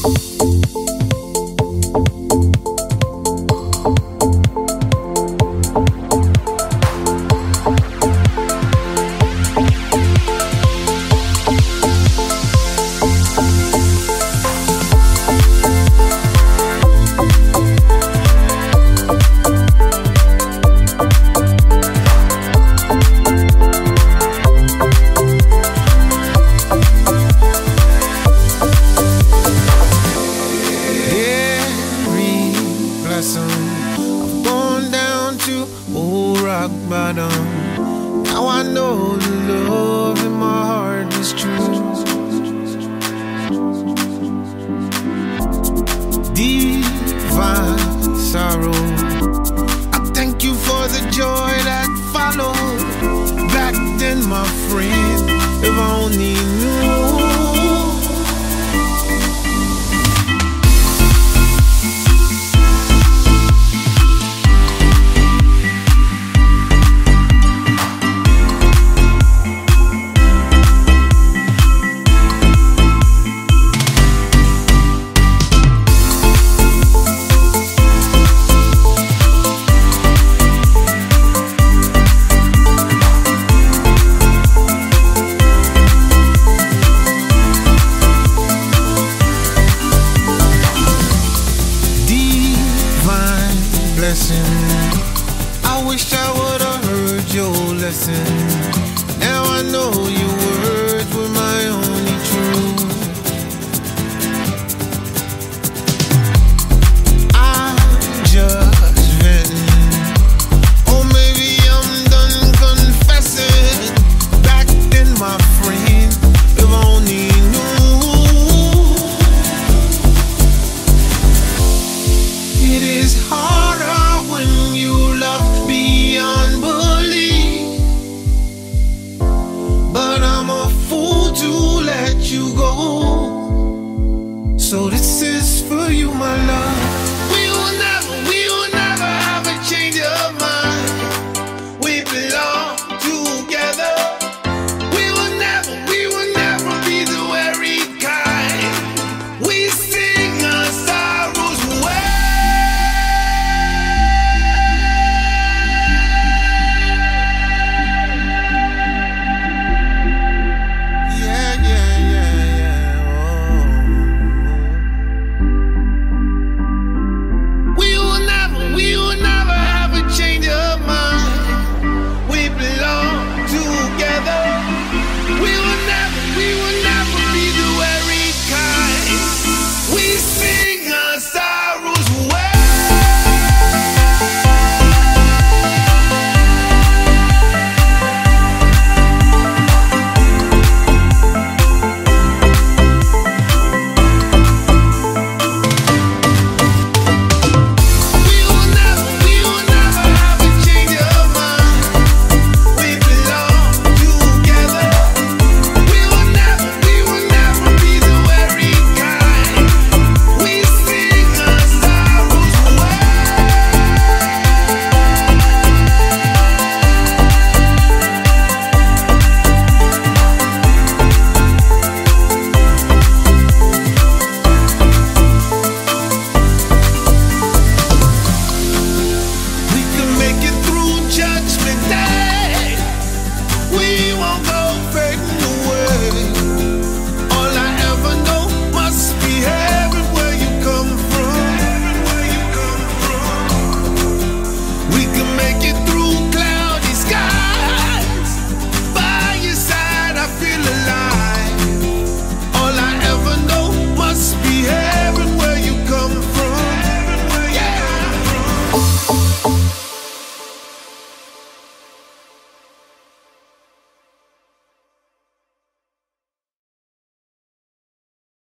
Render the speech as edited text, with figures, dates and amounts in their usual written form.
I've gone down to old rock bottom. Now I know the love in my heart is true. Divine sorrow, I thank you for the joy that followed. Back then, my friend, if I only knew. I wish I would've heard your lesson. Now I know your words were my only truth. I'm just venting, or maybe I'm done confessing. Back then, my friend, if I only knew. It is harder when you love beyond belief, but I'm a fool to let you go. So this is for you, my love.